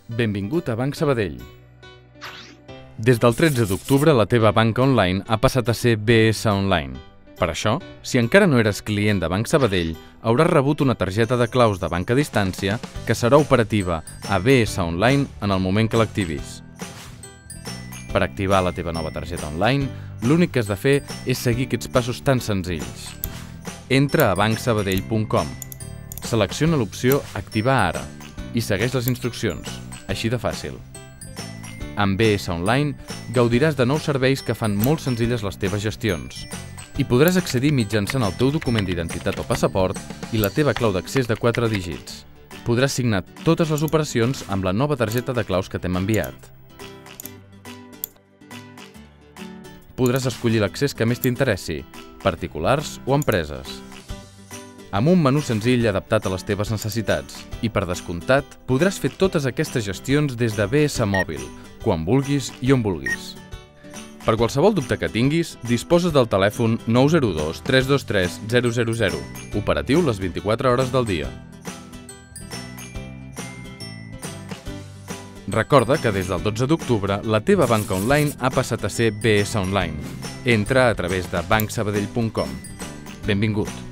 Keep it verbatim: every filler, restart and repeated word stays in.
Benvingut a Banc Sabadell. Des del tretze d'octubre, la teva banca online ha passat a ser B S Online. Per això, si encara no eres client de Banc Sabadell, hauràs rebut una targeta de claus de banca a distància que serà operativa a B S Online en el moment que l'activis. Per activar la teva nova targeta online, l'únic que has de fer és seguir aquests passos tan senzills. Entra a banc sabadell punt com, selecciona l'opció Activar ara i segueix les instruccions, així de fàcil. Amb B S Online gaudiràs de nous serveis que fan molt senzilles les teves gestions. Hi podràs accedir mitjançant el teu document d'identitat o passaport i la teva clau d'accés de quatre dígits. Podràs signar totes les operacions amb la nova targeta de claus que t'hem enviat. Podràs escollir l'accés que més t'interessi, particulars o empreses. Amb un menú senzill adaptat a les teves necessitats i, per descomptat, podràs fer totes aquestes gestions des de B S Mòbil, quan vulguis i on vulguis. Per qualsevol dubte que tinguis, disposes del telèfon nou zero dos tres dos tres zero zero zero, operatiu les vint-i-quatre hores del dia. Recorda que des del dotze d'octubre la teva banca online ha passat a ser B S Online. Entra a través de banc sabadell punt com. Benvingut.